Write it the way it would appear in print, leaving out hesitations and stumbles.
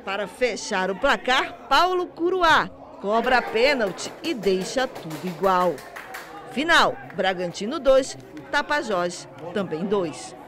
Para fechar o placar, Paulo Curuá cobra a pênalti e deixa tudo igual. Final, Bragantino 2, Tapajós também 2.